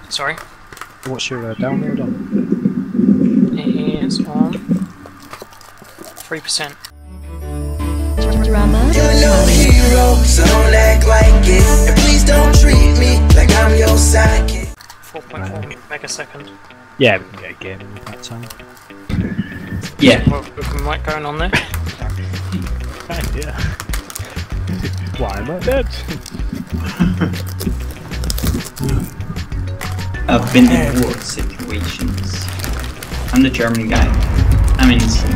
Sorry? What's your download on? It is on 3%. Drama. You're no hero, so don't act like it. And please don't treat me like I'm your sidekick. 4.4 megasecond. Yeah, we can get a game in that time. Yeah. What might going on there? Yeah. Why am I dead? I've been in war situations. I'm the German guy. I'm innocent.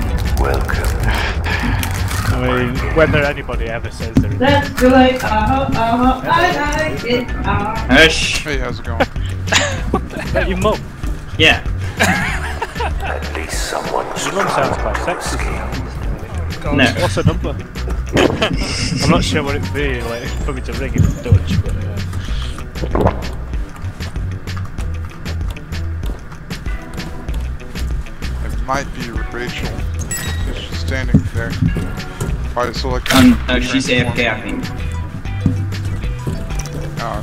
I mean, whether anybody ever says they're Let's do it, I like it, Hush! Hey, how's it going? that your mum? Yeah. At least someone's Your mum sounds quite sexy. No. What's her number? I'm not sure what it'd be like for me to ring in Dutch, but It might be Rachel. She's standing there. By the select. She's AFK, I think. Oh,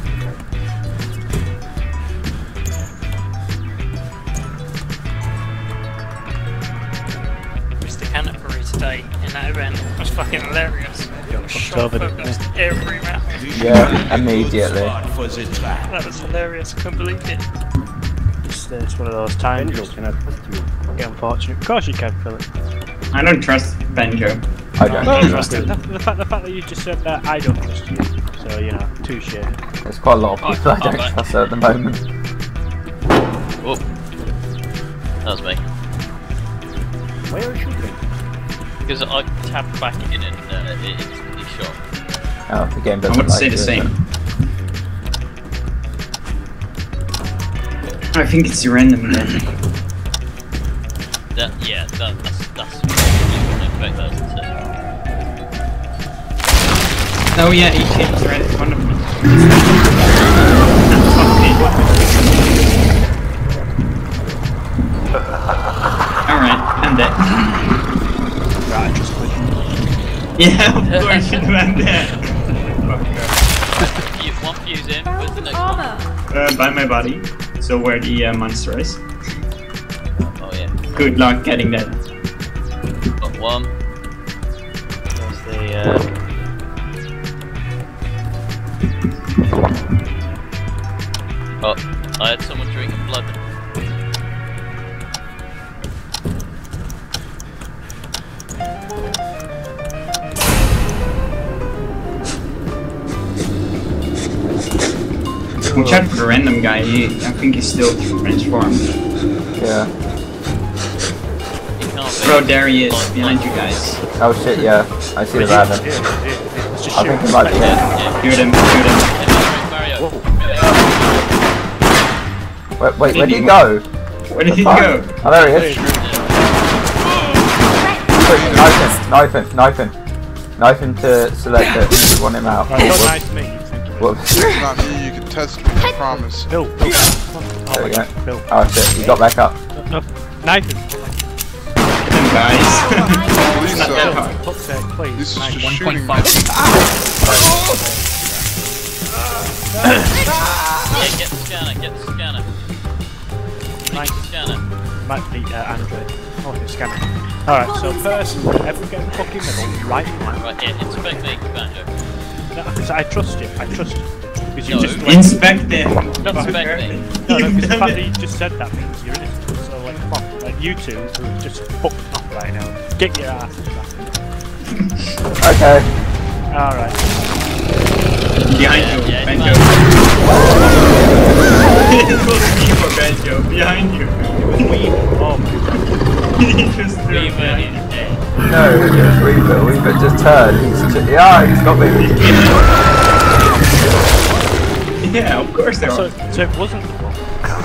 Mr. Canterbury today in that event was fucking hilarious. Shot over, didn't focused every round. Yeah, immediately. That was hilarious, I couldn't believe it. it's one of those times you can get unfortunate. Of course you can, Philip. I don't trust Benjo. I don't. Well, the fact that you just said that, I don't trust you. So, you know, touche. There's quite a lot of people I don't trust at the moment. Oh, that was me. Where are you shooting? Because I tapped back in and it instantly shot. Oh, the game I doesn't would like say the you, same. does it? I think it's random then. Yeah, that's what you wouldn't expect that to Oh yeah, he came right in front of me. Alright, I'm dead. Right, I just quit. Yeah, of course you went there. One fuse in, where's the next one? By my body. So where the monster is. Oh yeah. Good luck getting that. Got one. There's the Oh, I had someone drinking blood. Watch out for the random guy, I think he's still transformed. Yeah. He can't be. Bro, there he is, behind you guys. Oh shit, yeah. I see the raven. Let's just I think it might be him. Shoot him, shoot him. Mario. Wait, where'd he go? Where did he Fuck. go? Oh, there he is. Quick, knife him. Knife him to select it. You want him out. Right, not nice to meet you. Whoops. it's not me. You can test me. I promise. Bill. There we go. Bill. Oh shit, he got back up. No, knife him. Get him, guys. Please, Not that hard. Fuck's sake, please. This is Knife just him. shooting me. Yeah, get the scanner, get the scanner. Get the scanner. Might be Andre. Oh, the scanner. Alright, so first, everyone get the fucking middle, right? Right, yeah, inspect me, Banjo. No, because I trust you. Because you No. just like, Inspect him. Inspect me. no, because the fact that you just said that means you're innocent. So like, come on, like you two who are just fucked up right now, get your ass back. Okay. Alright. Behind you, Yeah, Benjo. Benjo, behind you. Oh my god. He just threw Weaver behind is dead. No, it's Weaver. Weaver just turned. Yeah, he's got me. Yeah, of course there So are. it wasn't the one.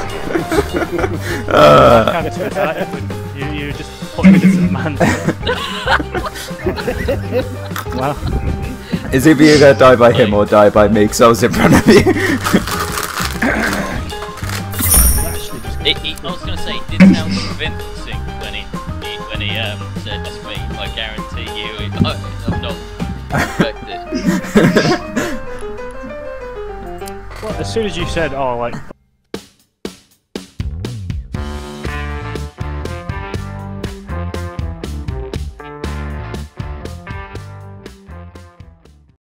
Kind of excited, but you just put it in the man. Wow. Is either you gonna die by him or die by me? Because I was in front of you. I was gonna say, it did sound convincing when he said it's me. I guarantee you, I'm not affected. Well, as soon as you said, oh, like,